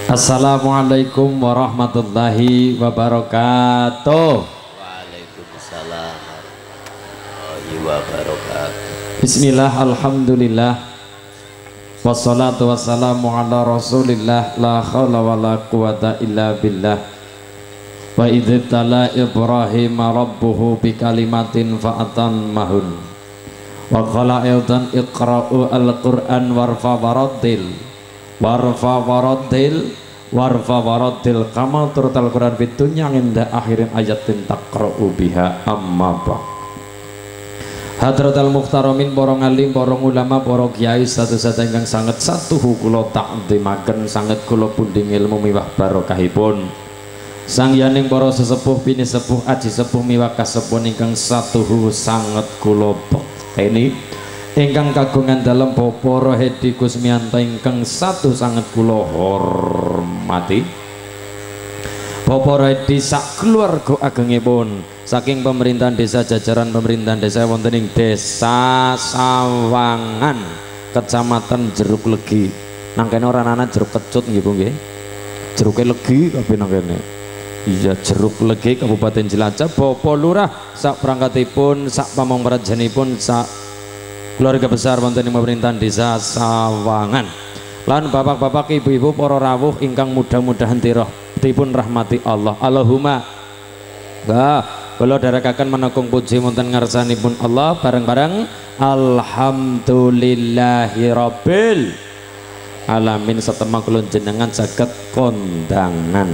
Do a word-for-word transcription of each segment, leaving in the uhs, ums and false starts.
Assalamualaikum warahmatullahi wabarakatuh. Waalaikumsalam warahmatullahi wabarakatuh. Bismillah, alhamdulillah, wassalatu wassalamu ala rasulillah, la khawla wa la quwata illa billah. Wa idhibtala Ibrahim rabbuhu bi kalimatin fa'atan mahun wa qala aydan iqra'u al-Qur'an warfa waradil warfa waradil warfa waradil kama turtal Qur'an fid dunya inda akhirin ayatin taqra'u biha amma ba. Hadratal muhtaramin, para ngalim, para ulama, para kiai satu-satu ingkang sanget satuhu kula takdimaken, sanget kula punding ilmu miwah barokahipun sang yaning para sesepuh bini sepuh aji sepuh miwah kasepuh ingkang satuhu sanget kula bekteni ingkang kagungan dalam Bapak Rohedi Kusmianto ingkang satu sanget kula hormati. Bapak Rohedi sak keluarga agengipun saking pemerintahan desa, jajaran pemerintahan desa wonten ing Desa Sawangan, Kecamatan Jeruk Legi. Nang kene ora ana jeruk kecut nggih Bu nggih. Jeruke legi kabeh nang kene. Iya, Jeruk Legi Kabupaten Cilacap. Bapak Lurah sak perangkatipun, sak pamongprajanipun, sak keluarga besar wonten ing pemerintahan Desa Sawangan. Lan bapak-bapak, ibu-ibu, para rawuh ingkang mudah-mudahan tirahipun rahmati Allah. Allahumma bah, kula darekaken menekung puji wonten ngarsanipun Allah bareng-bareng alhamdulillahi rabbil alamin. Setemah kula jenengan saged kondangan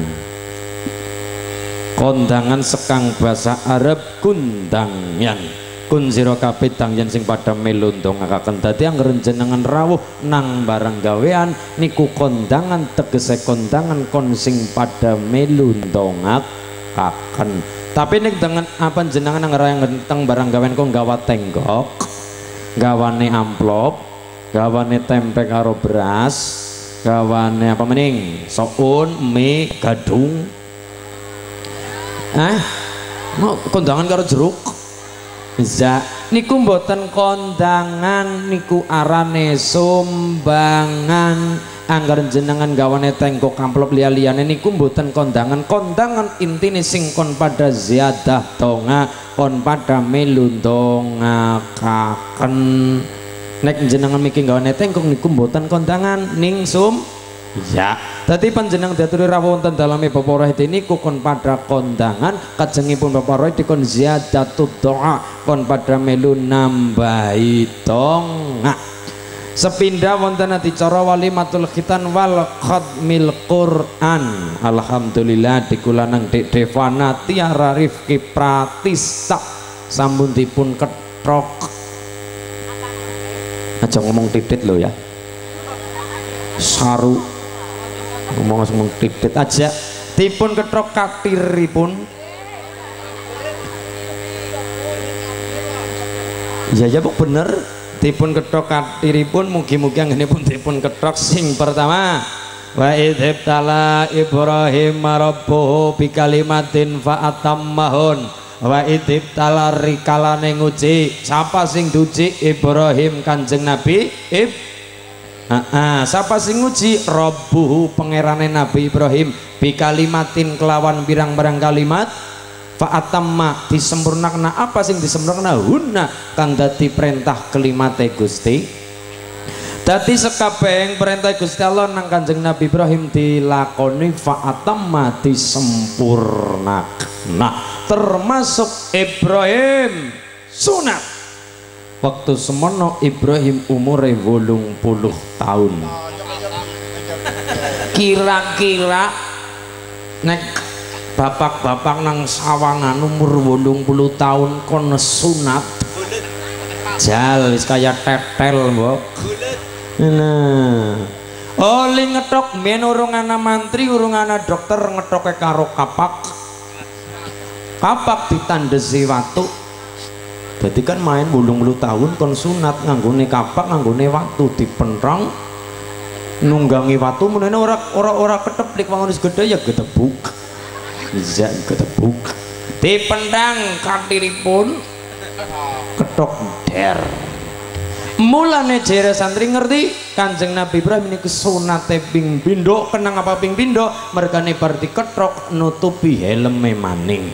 kondangan sekang basa Arab kundangyan kun sira kabeh tangyan sing padha melu ndongakaken dadi anggere jenengan rawuh nang barang gawean niku kondangan, tegese kondangan kon sing padha melu ndongakaken. Tapi nek dengan apa jenengan nang ngenteng barang gawean kok gawa tenggok, gawane amplop, gawane tempe karo beras, gawane apa mening soun, mie, gadung. Eh, mau kondangan karo jeruk? Za, niku mboten kondangan, niku arane sumbangan. Anggar jenengan gawane tengkok amplop liya-liyane niku mboten kondangan. Kondangan intine sing kon pada ziyadah donga, kon pada melu ndongakaken. Nek jenengan miki gawane tengkok niku mboten kondangan ning sum ya. Dadi panjenengan diaturi rawuh wonten daleme Bapak Rohedi niku kon pada kondangan, kajengipun Bapak Rohedi kon ziyadatud doa, kon pada melu nambahi donga. Sepindah wonten adicara walimatul khitan wal khatmil Quran. Alhamdulillah dikulanang Dek Devana Tiara Rifki Pratista sampun dipun ketrok. Aja ngomong titit lo ya. Saru ngomong ngomong titit aja. Dipun ketrok katiripun. Ya ya Bu bener. Dipun ketok katiripun, mugi-mugi anggenipun dipun ketok sing pertama. Wa idhibtala Ibrahim rabbuhu bi kalimatin fa atammahun. Wa idhibtala rikalane nguji, sapa sing duji Ibrahim Kanjeng Nabi Ib Heeh, sapa sing nguji rabbuhu pangerane Nabi Ibrahim bi kalimatin kelawan birang-birang kalimat fa'atamma disempurnakna. Apa sing disempurnakna? Hunna kang dadi perintah kelimate Gusti. Dadi sekabehing perintah Gusti Allah nang Kanjeng Nabi Ibrahim dilakoni fa'atamma disempurnakna, termasuk Ibrahim sunat. Waktu semono Ibrahim umure wolung puluh tahun. Kira-kira nek bapak-bapak nang Sawangan umur wolung puluh tahun kon sunat jal wis kaya tetel mbok. Nah, oli ngetok mbiyen urung ana mantri, urung ana dokter ngetoke karo kapak. Kapak ditandesi watu. Jadi kan main wolung puluh tahun kon sunat nganggone kapak, nganggone watu dipentrong nunggangi watu menene ora ora ora keteplik wangun wis gedhe ya gedebuk. Bisa ketebuk dipendang katiripun ketok der Mulane jere santri ngerti Kanjeng Nabi Ibrahim niku sunate ping pindho. Kenang apa ping pindho? Mergane bar diketrok nutupi helme maning.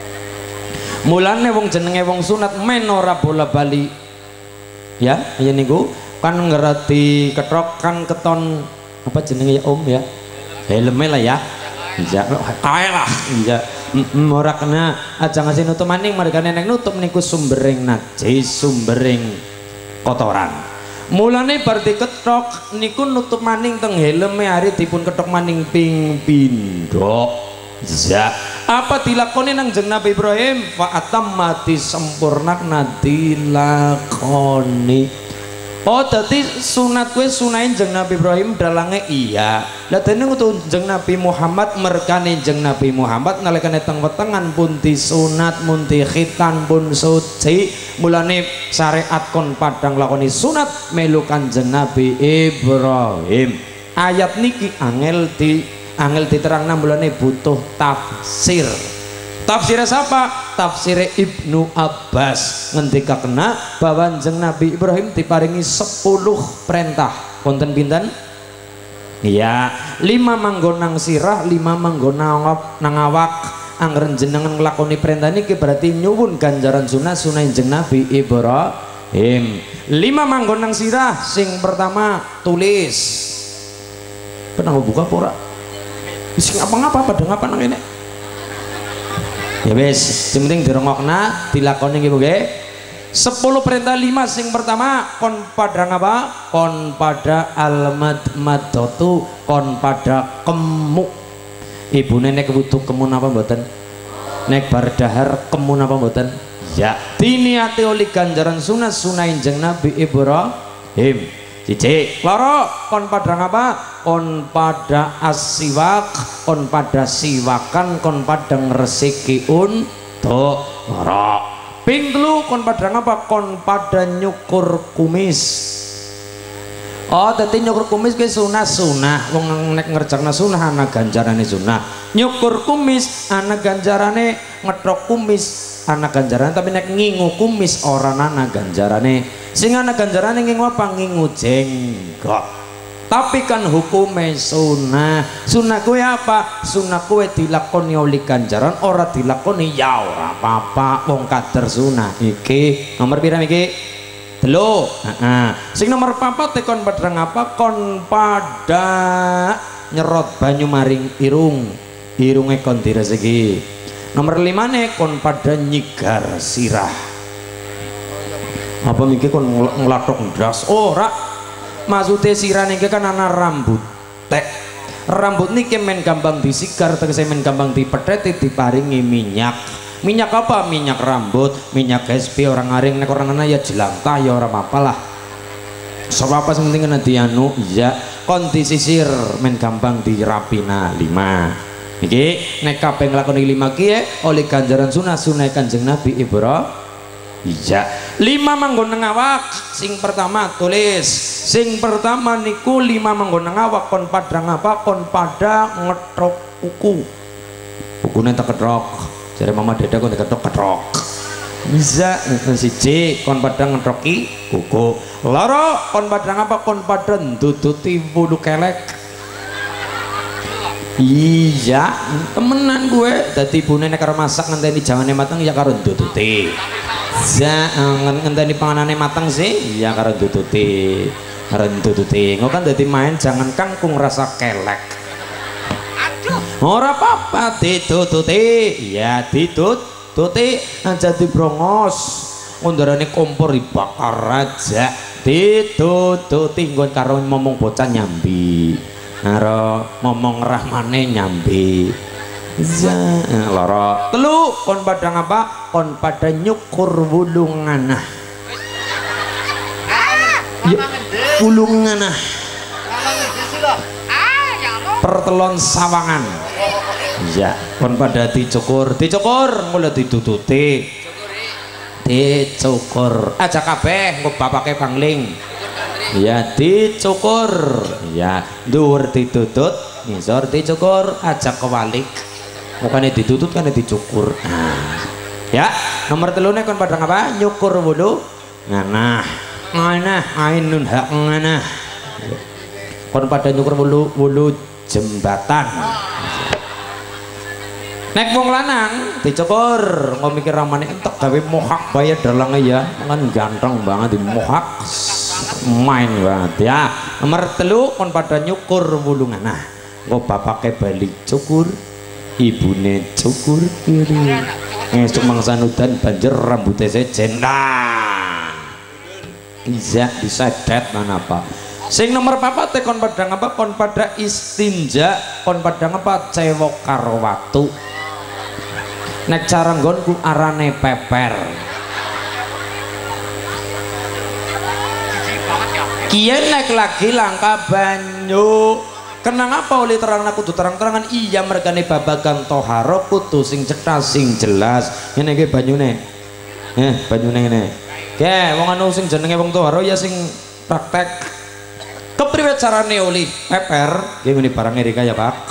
Mulane wong jenenge wong sunat men ora bola bali. Ya, ya niku kan ngerti ketrok kan keton apa jenenge ya Om ya? Helme lah ya. Ya, kae lah. Ya, ora kena aja ngasih nutup maning mergane nek nutup niku sumbering najis, sumbering kotoran. Mulane bar diketok niku nutup maning teng helme hari dipun ketok maning ping pindho. Ya, apa dilakoni nang Jeng Nabi Ibrahim? Fa atammati sempurnakna dilakoni. Oh, dadi sunat kowe sunain Jeng Nabi Ibrahim dalange iya. Lah dene ngutu Jeng Nabi Muhammad merkane Jeng Nabi Muhammad nalikane teng wetengan pun disunat mun khitan pun suci. Mulane syariat kon padang lakoni sunat melu Kanjeng Nabi Ibrahim. Ayat niki angel di angel diterangna mulane butuh tafsir. Tafsirnya siapa? Tafsirnya Ibnu Abbas ngendika kena bahwa Jeng Nabi Ibrahim diparingi sepuluh perintah. Konten pinten? Iya, lima manggon nang sirah, lima manggon nang awak. Angger jenengan nglakoni perintah niki berarti nyuwun ganjaran sunah sunah Jeng Nabi Ibrahim. Lima manggon nang sirah, sing pertama tulis. Pernah buka pora? Sing apa-apa pada ngapa nang ini? Ya wis, sing penting dirongokna dilakoni nggih nggih. sepuluh perintah lima sing pertama kon pada ngapa? Kon pada al-madmadatu, kon pada kemu. Ibune nek wudu kemu napa mboten? Nek bar dahar kemu napa mboten? Ya, diniati oleh ganjaran sunah sunah Jeng Nabi Ibrahim. Cici, loro kon pada ngapa? Kon pada asiwak, kon pada siwakan, kon pada ngresiki untuk loro. Ping telu kon pada ngapa? Kon pada nyukur kumis. Oh, dadi nyukur kumis ki sunah-sunah. Wong nek ngerjakna sunah ana ganjarane sunah. Nyukur kumis ana ganjarane, ngethok kumis ana ganjarane, tapi nek ngingu kumis ora ana ganjarane. Sing ana ganjarane ngingu apa? Ngingu jenggot. Tapi kan hukume sunah. Sunah kuwi apa? Sunah kuwi dilakoni oleh ganjaran, ora dilakoni ya ora apa-apa. Wong kader sunah iki. Nomor pira iki? Telu. Heeh. Sing nomor papat kon padha ngapa? Kon pada nyerot banyu maring irung. Irunge kon diresiki. Nomor lima nih kon pada nyigar sirah. Apa mikir kon ngelatok ndas ora maksudnya sirah niki kan ana rambut tek rambut niki men gampang disigar tegese men gampang dipetheti diparingi minyak. Minyak apa? Minyak rambut, minyak S P orang ngaring nek orang ana ya jelantah ya ora apa-apa lah. Sebab apa sing penting nanti anu iya kon disisir men gampang dirapina lima. Iki nek kabeh nglakoni lima ki oleh ganjaran sunah sunah Kanjeng Nabi Ibrahim. Iya, lima manggon nang awak. Sing pertama tulis. Sing pertama niku lima manggon nang awak kon pada ngapa? Kon pada ngetrok kuku. Kukune tak ketrok. Jare mama deda kon ketrok ketrok. Bisa siji kon pada ngetroki kuku. Loro kon pada ngapa? Kon pada nduduti bulu kelek. Iya, temenan gue. Dadi ibune nek karo masak ngenteni jangane mateng ya karo nduduti. Ya, ngenteni panganane mateng sih, ya karo nduduti, karo nduduti. Engko kan dadi main jangan kangkung rasa kelek. Aduh. Ora apa-apa ditututi, ya ditututi aja dibrongos. Undarane kompor dibakar aja, ditututi nggon karo momong bocah nyambi. Karo momong rahmane nyambi. Ya, loro. Telu kon pada ngapa? Kon pada nyukur wulunganah. Wulunganah. Pertelon sawangan. Ya, kon pada dicukur, dicukur mulai ditututi. Dicukur. Aja kabeh engko bapake pangling. Ya dicukur. Ya, dhuwur ditutut, ngisor dicukur, aja kewalik. Bukannya ditutut kan dicukur. Nah, ya nomor telune kon pada apa? Nyukur wulu nganah. ngana ainun hak ngana kon pada nyukur wulu wulu jembatan nek wong lanang dicukur ngomong mikir ramane entek gawe mohak bayar dalange ya kan ganteng banget di mohak main banget ya. Nomor telu kon pada nyukur wulu ngana kok bapake bali cukur ibune cukur kiri ngesuk mangsan udan banjir rambutnya sejen nah bisa bisa det mana apa sing nomor papat kon pada ngapa kon pada istinja kon pada ngapa cewek karo watu nek cara nggonku arane peper kiyen nek lagi langka banyu kenang apa oleh terang aku tuh terang-terangan iya mergane babagan toharo kudu sing cetha sing jelas ngene iki banyune eh banyune ngene ke wong anu sing jenenge wong toharo ya sing praktek kepriwe carane oleh peper nggih ngene barang Erika ya Pak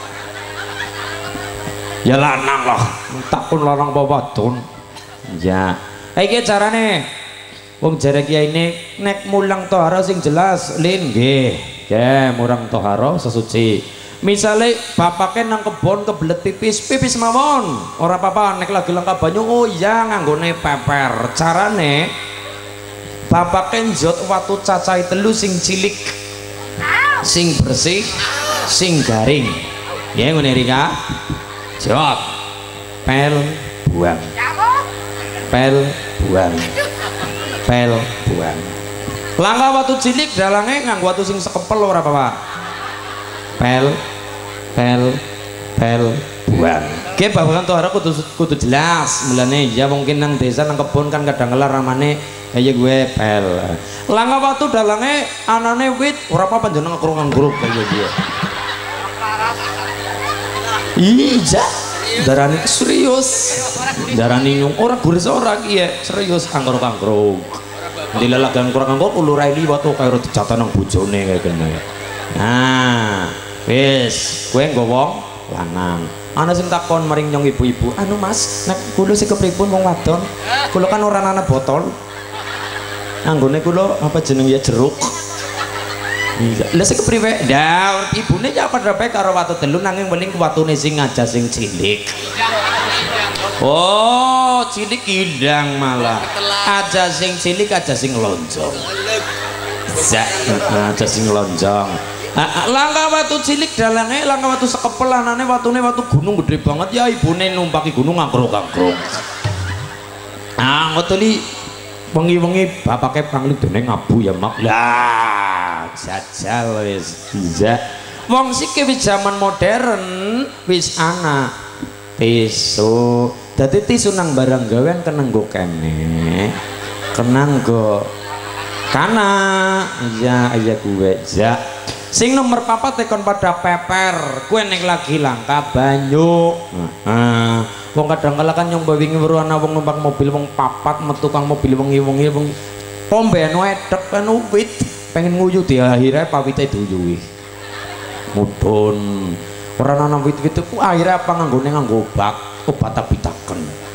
ya lanang loh takun lanang apa wadon ya iki carane wong jare kiai ini nek mulang toharo sing jelas lin nggih ya murang toharo sesuci misalnya bapaknya nang kebon kebelet pipis pipis mawon ora apa-apa nek lagi lengkap banyu oh iya nganggone peper carane bapaknya njot watu cacai telu sing cilik sing bersih sing garing ya ngene Rika jawab pel buang pel buang pel buang langka watu cilik dalange nganggo watu sing sekepel ora apa Pak pel pel pel buang ke babagan tohara kudu kudu jelas mulane ya mungkin nang desa nang kebon kan kadang kala ramane kaya gue pel langka watu dalange anane wit ora apa panjenengan kerungan grup kaya dia iya darani serius darani nyung ora guris ora kiye serius angkruk-angkruk dilalagan kurang angkruk ulurai liwat kok kaya dijata nang bojone kaya kene nah wis kowe nggo wong lanang ana sing takon maring nyong ibu-ibu anu Mas nek kula sing kepripun wong wadon kula kan ora ana botol anggone kula apa jeneng ya jeruk lha sing kepriwe ndak ibune ya padha bae karo watu telu nanging wening watune sing aja sing cilik oh cilik indang malah aja sing cilik aja sing lonjong aja sing lonjong langka watu cilik dalange langka watu sekepel anane watune watu gunung gede banget ya ibune numpaki gunung ngangkruk-ngangkruk ah ngotoli wengi-wengi bapake pangli dene ngabu ya mak lah jajal wis bisa wong siki wis zaman modern wis ana tisu dadi tisu nang barang gawean kenang nggo kene kenang nggo kana iya iya gue ja sing nomor papat tekon pada peper kue nek lagi langka banyu heeh wong kadang kala kan nyong wingi weruh ana wong numpak mobil wong papat metu kang mobil wengi-wengi wong pomben wedek kan wit pengen nguyu di akhirnya pawite diuyuhi mudun ora ana wit-wit ku akhirnya apa nganggone nganggo obat obat apitaken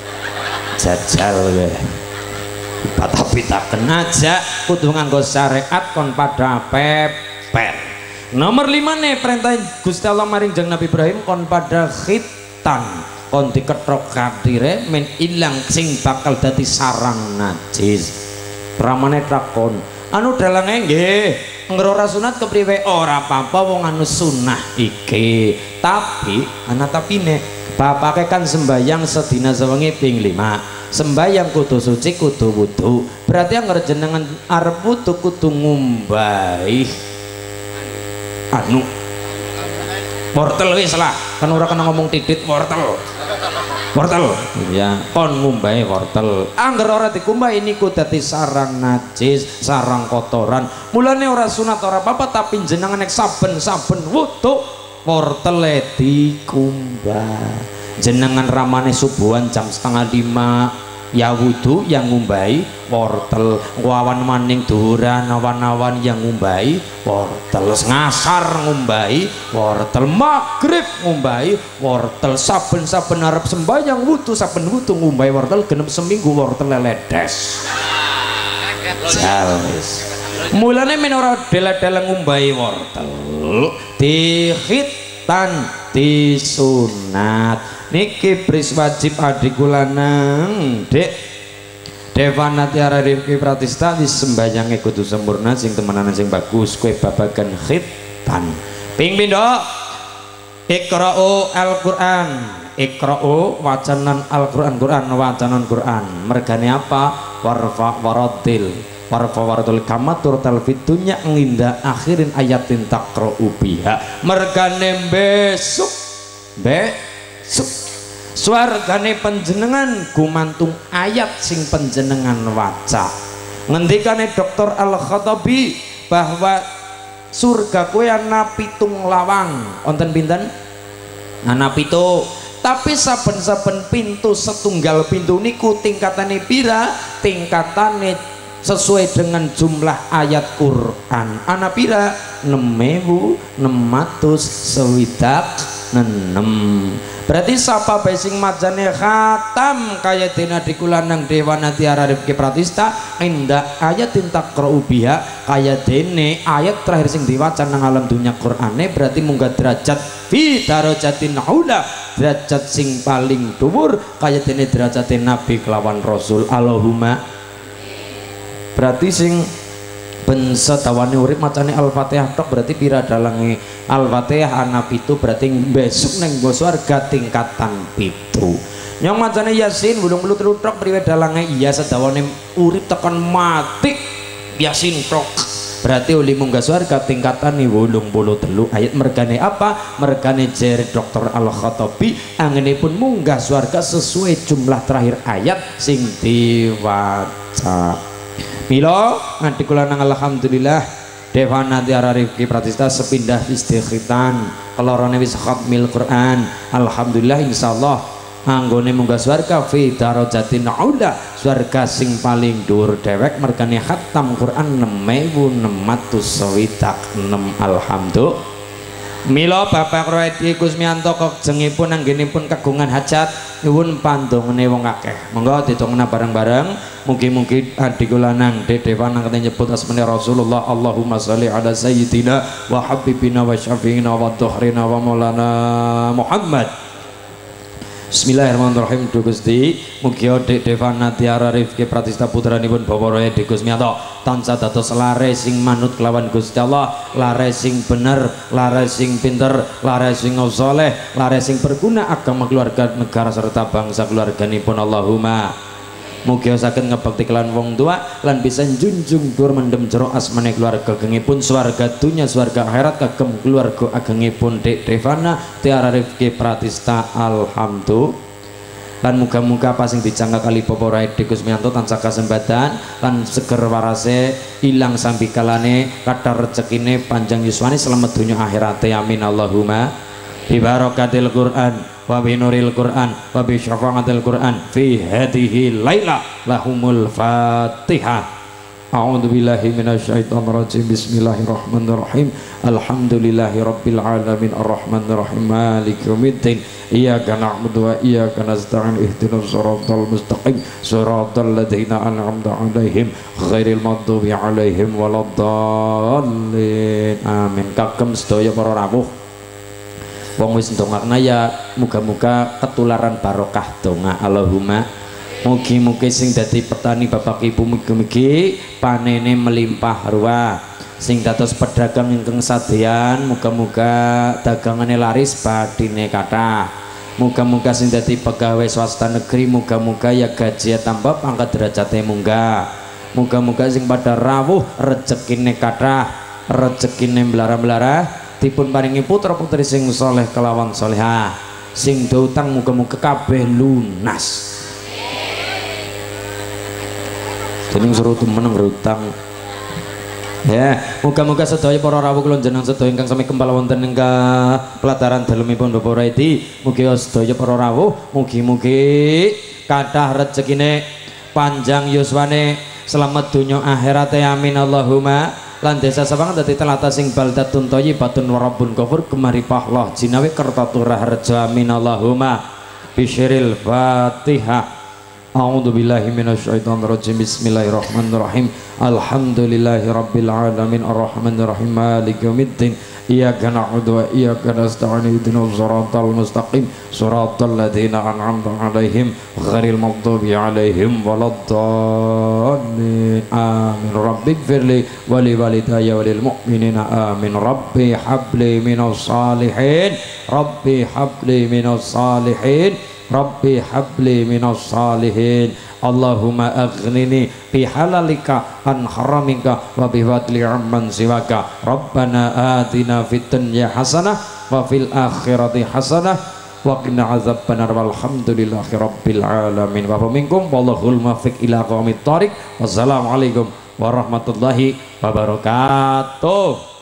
jajal we obat apitaken aja kudu nganggo syariat kon pada peper nomor lima nih perintah Gusti Allah maring jeng Nabi Ibrahim kon pada khitan kon diketrok katire men ilang sing bakal dadi sarang najis pramane takon anu dalange nggih ngrora sunat kepriwe ora apa-apa wong anu sunah iki tapi ana tapine bapake kan sembayang sedina sewengi ping lima sembayang kudu suci kudu wudu berarti yang jenengan arep wudu kudu ngumbahi anu wortel wis lah kan ora kena ngomong titit wortel wortel ya kon ngumbahi wortel angger ora dikumbahi niku dadi sarang najis sarang kotoran mulane ora sunat ora apa-apa tapi jenengan nek saben-saben wudu wortele dikumbah jenengan ramane subuhan jam setengah lima ya wudu yang ngumbahi wortel wawan maning duhuran awan-awan yang ngumbahi wortel ngasar ngumbahi wortel maghrib ngumbahi wortel saben-saben arep sembahyang wudu saben wudu ngumbahi wortel genep seminggu wortel leledes jal wis. Mulane men ora delek-delek ngumbahi wortel dikhitan disunat niki bris wajib adiku lanang Dek Devana Tiara Rifki Pratista wis sembayange kudu sempurna sing temenan sing bagus kowe babagan khitan ping pindho Iqra'u Al-Qur'an Iqra'u wacanan Al-Qur'an Qur'an wacanan Qur'an mergane apa warfa waradil warfa waradul kamatur talfitunya nginda akhirin ayatin taqra'u biha mergane besok besok swargane panjenengan gumantung ayat sing panjenengan waca ngendikane Doktor Al-Khattabi bahwa surga kowe ana pitung lawang wonten pinten ana pitu tapi saben-saben pintu setunggal pintu niku tingkatane pira tingkatane sesuai dengan jumlah ayat Quran ana pira enam ewu enam ratus swidak enam berarti sapa bae sing majane khatam kaya dene dikulanang Dewana Tiara Rifki Pratista indah ayat taqra'u biha kaya dene ayat terakhir sing diwaca nang alam dunya Qur'ane berarti munggah derajat fi darajatin ula derajat sing paling dhuwur kaya dene derajate nabi kelawan rasul Allahumma berarti sing ben setawane urip macane Al-Fatihah tok berarti pira dalange Al-Fatihah ana pitu berarti besok neng go swarga tingkatan pitu nyong macane Yasin bulung bulu telu tok priwe dalange iya sedawane urip tekan mati Yasin tok berarti uli munggah swarga tingkatan nih wolung bulu telu ayat mergane apa mergane jere Doktor Al-Khattabi angenipun munggah swarga sesuai jumlah terakhir ayat sing diwaca milo nganti kula nang alhamdulillah Devana Tiara Rifki Pratista sepindah istikhitan kelorone wis khatmil Quran alhamdulillah insyaallah anggone munggah swarga fi darajatin ula swarga sing paling dhuwur dhewek mergane khatam Quran enam ewu enam ratus swidak enam alhamdulillah mila Bapak Roedi Kusmianto kejengipun anggenipun kagungan hajat nyuwun pandongane wong akeh monggo ditungna bareng-bareng mugi-mugi adikulanang Dewana kate nyebut asmane Rasulullah Allahumma sholli ala sayyidina wa habibina wa syafiina wa dhuhrina wa maulana Muhammad. Bismillahirrahmanirrahim. Duh Gusti mugi Dek Dewana Tiara Rifki Pratista putranipun Bapak Roedi Kusmianto tansah dados lare sing manut kelawan Gusti Allah, lare sing bener, lare sing pinter, lare sing saleh, lare sing berguna agama keluarga negara serta bangsa keluarganipun Allahumma mugi saged ngebakti kelan wong tua lan bisa junjung dhuwur mendem jero asmane keluarga gengipun swarga dunya swarga akhirat kagem keluarga agengipun Dek Dewana Tiara Rifki Pratista alhamdulillah lan muga-muga apa sing dicangga kali Bapak Roedi Kusmianto tansah kasembatan lan seger warase ilang sambikalane kadar rezekine panjang yuswane selamat dunya akhirate amin Allahumma bi barakatil Quran wa bi nuril Quran wa bi syafaatil Quran fi hadhihi laila lahumul Fatihah. A'udzu billahi minasyaitonir rajim. Bismillahirrahmanirrahim. Alhamdulillahi rabbil alamin arrahmanir rahim maliki yaumiddin. Iyyaka na'budu wa iyyaka nasta'in ihdinas siratal mustaqim siratal ladzina an'amta 'alaihim ghairil maghdubi 'alaihim waladdallin. Amin. Kagem sedaya para rawuh wong wis ndongakna ya muga-muga ketularan barokah donga Allahumma mugi-mugi sing dadi petani bapak ibu mugi-mugi panene melimpah ruah sing dados pedagang ingkang sadeyan muga-muga dagangane laris badine kathah muga-muga sing dadi pegawai swasta negeri muga-muga ya gaji tambah pangkat derajate munggah muga-muga sing pada rawuh rezekine kathah rezekine mlara-mlara dipun paringi putra putri sing soleh kelawan solehah sing do utang muga-muga kabeh lunas jadi suruh temen ngerutang ya muga-muga sedaya para rawuh kula jenengan sedaya ingkang sami kempal wonten ing pelataran dalemipun Bapak Roedi mugi sedaya para rawuh mugi-mugi kathah rezekine panjang yuswane selamat dunya akhirate amin Allahumma lan desa sabangan dadi telata sing baldatun thayyibatun wa rabbun ghafur kemari pahlah jinawi kertaturah rejo amin Allahumma bisyiril Fatihah. A'udzu billahi minasyaitonir rajim. Bismillahirrahmanirrahim. Alhamdulillahi rabbil alamin arrahmanir rahim maliki yaumiddin. Iyyaka na'budu wa iyyaka nasta'in ihdinas siratal mustaqim siratal ladzina an'amta 'alaihim ghairil maghdubi 'alaihim waladdallin. Amin. Rabbighfirli wa li walidayya wa lil mu'minina amin. Rabbi habli minas salihin. Rabbi habli minas salihin. Rabbi habli minas salihin. Allahumma aghnini bi halalika an haramika wa bi fadli amman siwaka. Rabbana atina fid dunya hasanah wa fil akhirati hasanah wa qina adzabannar. Walhamdulillahi rabbil alamin. Wa minkum wallahul muwaffiq ila aqwamit thoriq. Wassalamualaikum warahmatullahi wabarakatuh.